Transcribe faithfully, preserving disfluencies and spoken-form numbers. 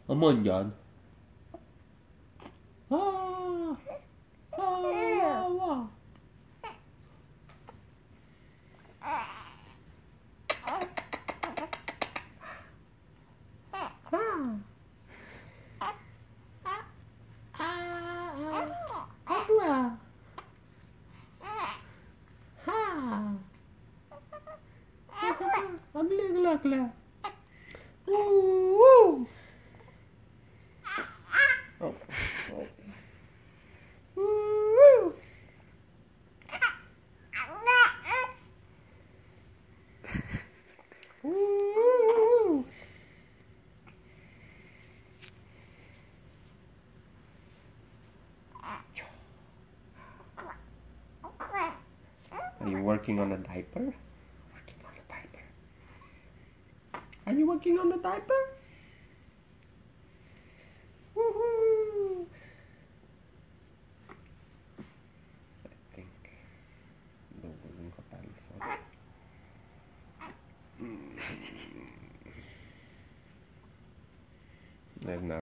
A mondjad. Ah, ah, ah. Habla. Ha. Habla, gla, gla. Woo, woo. Oh, oh. Woo. Woo. Are you working on a diaper? Working on a diaper. Are you working on the diaper? Woohoo! I think dolgozunk a páliszon. Ez nem.